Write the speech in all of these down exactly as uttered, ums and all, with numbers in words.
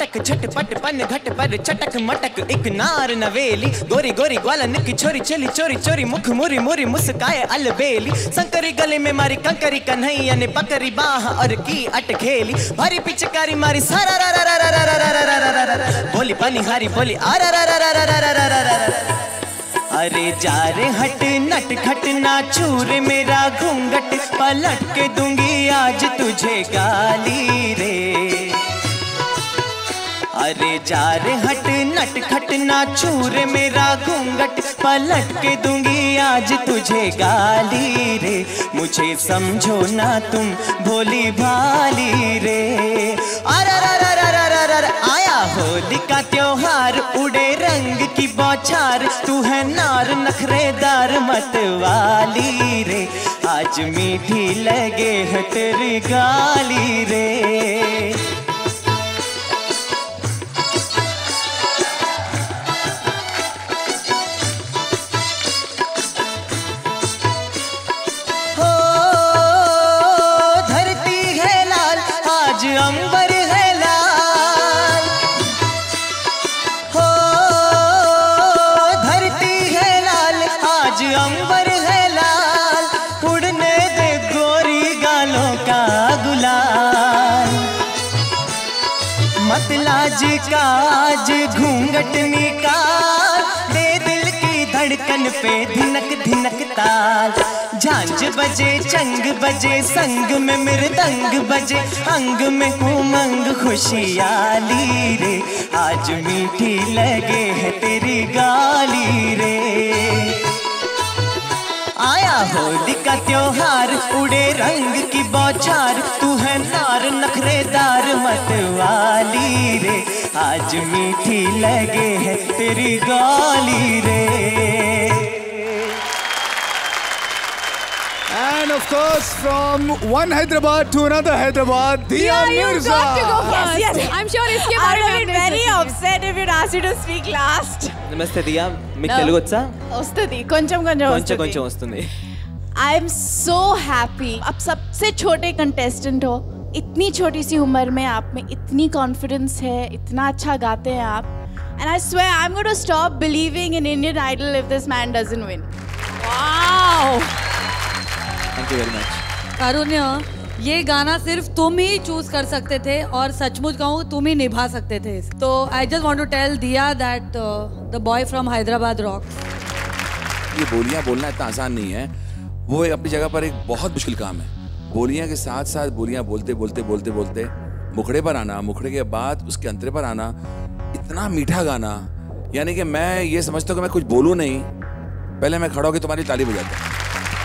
अटक झटपट पन घट पर चटक मटक एक नार नवेली गोरी गोरी ग्वालन की छोरी चली चोरी चोरी मुख मुरी मुरी मुस्काए अलबेली संकरी गले में मारी कंकरी कन्हैया ने पकड़ी बाह और की अटखेली भारी पिचकारी मारी सारा रा रा रा रा रा रा रा रा रा रा बोली पानी हारी बोली आ रा रा रा रा रा रा रा रा रा अरे जा रे हट नट खट ना छूरे मेरा घूंघट पलट के दूंगी आज तुझे गाली रे अरे जा रे हट नट खट ना छूरे मेरा घूंघट पलट के दूंगी आज तुझे गाली रे मुझे समझो ना तुम भोली भाली रे अरे आया होली का त्योहार उड़े रंग की बौछार तू है नार नखरेदार मत वाली रे आज मीठी लगे है तेरी गाली रे हो धरती है लाल आज अंबर है लाल हो धरती है लाल आज अंबर है लाल उड़ने दे गोरी गालों का गुलाल मत लाज का आज घूंघट निकाल दे दिल की धड़कन पे धिनक धिनक ताल झांझ बजे चंग बजे संग में मृदंग बजे अंग में उमंग खुशियाली रे आज मीठी लगे है तेरी गाली रे आया होली का त्योहार उड़े रंग की बौछार तू है नार नखरेदार मत वाली रे आज मीठी लगे है तेरी गाली रे And of course, from one Hyderabad to another Hyderabad, Diya yeah, Mirza. You got to go first. Yes, yes. I'm sure इसके बारे में been very upset if you'd asked you to speak last. नमस्ते दिया మీకు తెలుగు వచ్చా వస్తుంది కొంచెం కొంచెం కొంచెం కొంచెం వస్తుంది I am so happy. आप सबसे छोटे contestant हो इतनी छोटी सी उम्र में आप में इतनी confidence है इतना अच्छा गाते हैं आप and I swear I'm going to stop believing in Indian Idol if this man doesn't win. Wow. Thank you very much Karunya ये गाना सिर्फ तुम ही चूज कर सकते थे और सचमुच कहूँ तुम ही निभा सकते थे तो I just want to tell Diya that the boy from Hyderabad rock ये बोलियां बोलना इतना आसान नहीं है वो अपनी जगह पर एक बहुत मुश्किल काम है बोलियां के साथ साथ बोलियां बोलते बोलते बोलते बोलते मुखड़े पर आना मुखड़े के बाद उसके अंतरे पर आना इतना मीठा गाना यानी कि मैं ये समझता हूँ कि मैं कुछ बोलूँ नहीं पहले मैं खड़ा होकर तुम्हारी ताली बजाता हूँ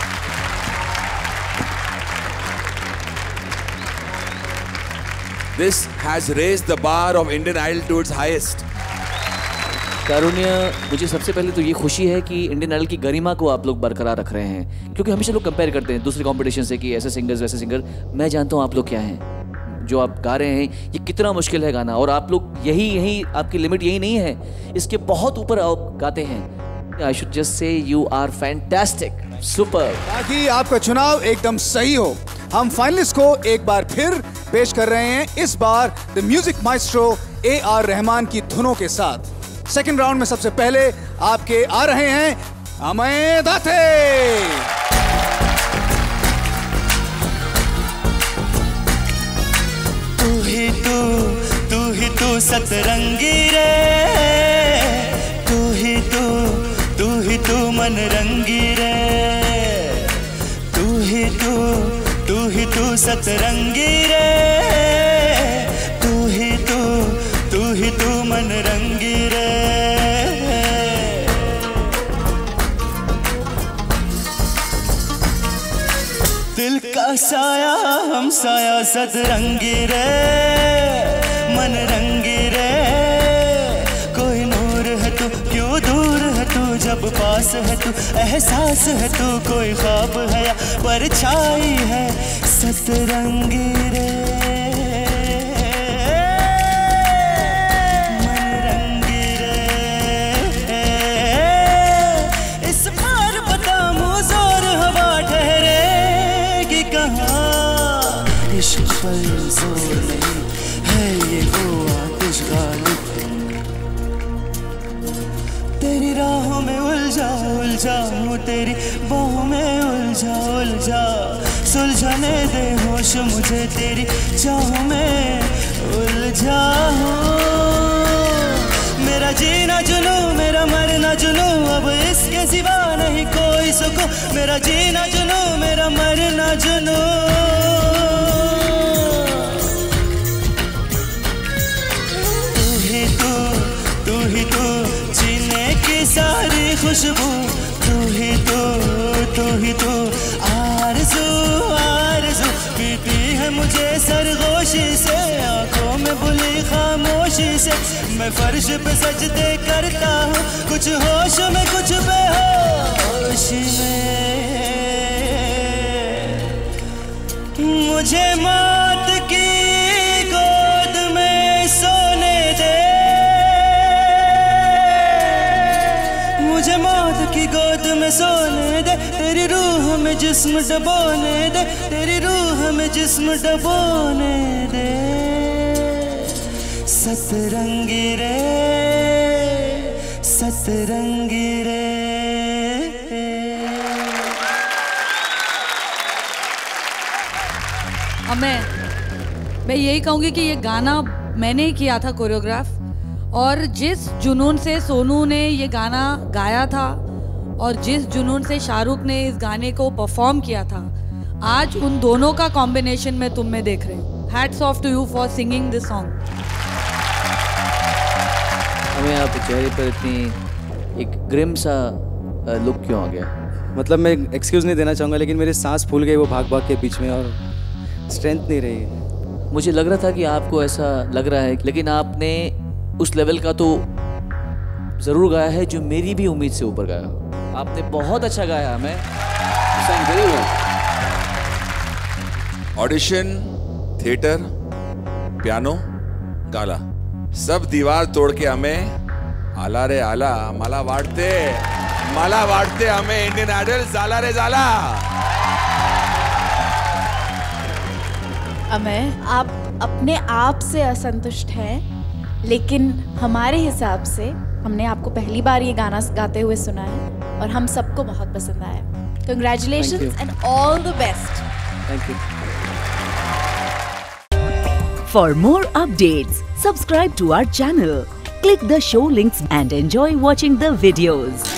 This has raised the bar of Indian Idol to its highest. कारुण्य मुझे सबसे पहले तो ये खुशी है कि इंडियन आइडल की गरिमा को आप लोग बरकरार रख रहे हैं क्योंकि हमेशा लोग कंपेयर करते हैं दूसरे कंपटीशन से कि ऐसे सिंगर्स वैसे सिंगर मैं जानता हूँ आप लोग क्या हैं जो आप गा रहे हैं ये कितना मुश्किल है गाना और आप लोग यही यही आपकी लिमिट यही नहीं है इसके बहुत ऊपर आप गाते हैं I should just say you are fantastic super ताकि आपका चुनाव एकदम सही हो हम फाइनलिस्ट को एक बार फिर पेश कर रहे हैं इस बार the music maestro A R Rahman की धुनों के साथ सेकंड राउंड में सबसे पहले आपके आ रहे हैं अमय दाते तू ही तू तू ही तू सतरंगी रे तू ही तू तू ही तू मन रंगी रे तू ही तू तू ही तू सतरंगी रे तू ही तू तू ही तू मन रंगी रे दिल का साया हम साया सतरंगी रे मन रंगी रे कोई नूर है तू क्यों दूर है तू जब पास है तू एहसास है तू कोई ख्वाब है या परछाई है सतरंगी रे मन रंगी रे इस बार बता मुँह जोर हवा ठहरेगी कहाँ इश्क पर जोर नहीं है है ये वो आतिश गालिब। तेरी राहों में उलझा उलझा हूँ, तेरी बाहों में उलझा उलझा, सुलझाने दे होश मुझे तेरी चाहों में उलझा हूँ। मेरा जीना जुनू मेरा मरना जुनू, अब इसके सिवा नहीं कोई सुकून। मेरा जीना जुनू मेरा मरना जुनू। तू ही तू तू ही तू जीने की सारी खुशबू। तू ही तू तू ही तू आरज़ू आरज़ू, पीती है मुझे सरगोशी से, आंखों में बुली खामोशी से। मैं फर्श पे सजदे करता हूँ, कुछ होश में कुछ बेहोश में। मुझे मौत की गोद में सोने दे, मुझे मौत की गोद में सोने दे। तेरी रूह में जिस्म डबोने दे, तेरी रूह में जिस्म डबोने दे। सतरंगी रे सतरंगी रे। अब मैं मैं यही कहूँगी कि ये गाना मैंने ही किया था कोरियोग्राफ, और जिस जुनून से सोनू ने ये गाना गाया था और जिस जुनून से शाहरुख ने इस गाने को परफॉर्म किया था, आज उन दोनों का कॉम्बिनेशन में तुम में देख रहे हो। Hats off to you for singing this song. हमें आप चेहरे पर इतनी एक ग्रिम सा लुक क्यों आ गया? मतलब मैं एक्सक्यूज़ नहीं देना चाहूँगा, लेकिन मेरी सांस फूल गई वो भाग भाग के बीच में, और स्ट्रेंथ नहीं रही। मुझे लग रहा था कि आपको ऐसा लग रहा है, लेकिन आपने उस लेवल का तो ज़रूर गाया है जो मेरी भी उम्मीद से ऊपर गाया। आपने बहुत अच्छा गाया। मैं ऑडिशन, थिएटर, पियानो, गाला, सब दीवार तोड़ के हमें आला रे आला माला वाटते माला वाटते हमें इंडियन आइडल जाला रे जाला। अमय, आप अपने आप से असंतुष्ट हैं, लेकिन हमारे हिसाब से हमने आपको पहली बार ये गाना गाते हुए सुना है और हम सबको बहुत पसंद आया। Congratulations and all the best. Thank you. For more updates, subscribe to our channel, click the show links and enjoy watching the videos.